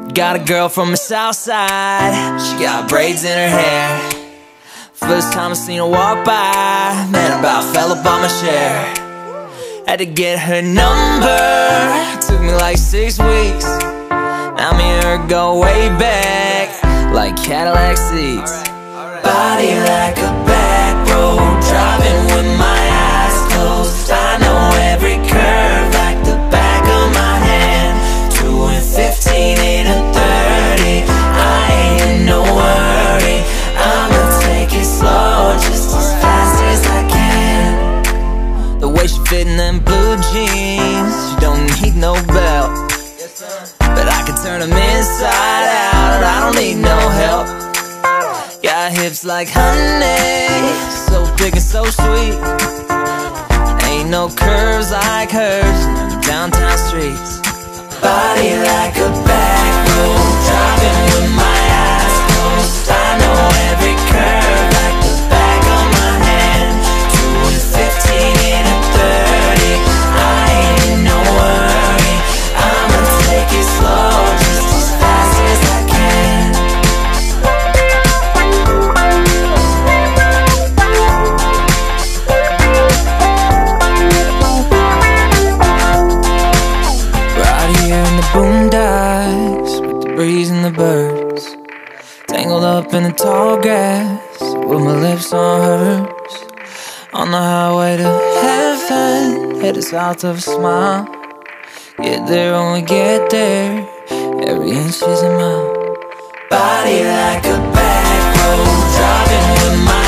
Got a girl from the south side, she got braids in her hair. First time I seen her walk by, man, about fell up on my chair. Had to get her number, took me like 6 weeks. Now me and her go way back, like Cadillac seats. Body like a back road, driving with my eyes closed. I know every curve like the back of my hand. 2 and 15 in a 30, I ain't in no hurry. I'ma take it slow, just as fast as I can. The way she fit in them blue jeans, she don't need no belt, but I can turn them inside out, I don't need no help. Got hips like honey, so thick and so sweet. Ain't no curves like hers in the downtown streets. Body like a back road, driving with my eyes closed. I know every curve like the back of my hand. 2 and 15 in a 30, I ain't in no hurry. I'ma take it slow, just as fast as I can. Right here in the boondocks, with the breeze and the birds, tangled up in the tall grass, with my lips on hers. On the highway to heaven, headed south of a smile. Get there when we get there, every inch is a mile. Body like a back road, driving with my